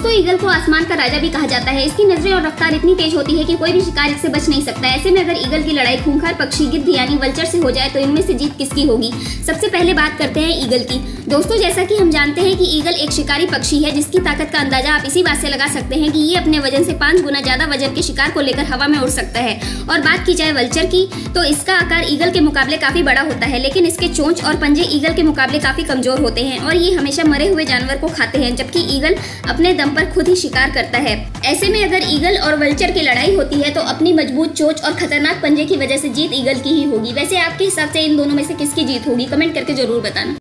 दोस्तों, ईगल को आसमान का राजा भी कहा जाता है। इसकी नजरें और रफ्तार इतनी तेज होती है कि कोई भी शिकार इससे बच नहीं सकता। ऐसे में अगर ईगल की लड़ाई खूंखार पक्षी गिद्ध यानी वल्चर से हो जाए तो इनमें से जीत किसकी होगी? सबसे पहले बात करते हैं ईगल की। दोस्तों, जैसा कि हम जानते हैं कि ईगल एक शिकारी पक्षी है जिसकी ताकत का अंदाजा आप इसी बात से लगा सकते हैं कि ये अपने वजन से 5 गुना ज्यादा वजन के शिकार को लेकर हवा में उड़ सकता है। और बात की जाए वल्चर की तो इसका आकार ईगल के मुकाबले काफी बड़ा होता है, लेकिन इसके चोंच और पंजे ईगल के मुकाबले काफी कमजोर होते हैं और ये हमेशा मरे हुए जानवर को खाते हैं, जबकि ईगल अपने दम पर खुद ही शिकार करता है। ऐसे में अगर ईगल और वल्चर की लड़ाई होती है तो अपनी मजबूत चोंच और खतरनाक पंजे की वजह से जीत ईगल की ही होगी। वैसे आपके हिसाब से इन दोनों में से किसकी जीत होगी? कमेंट करके जरूर बताना।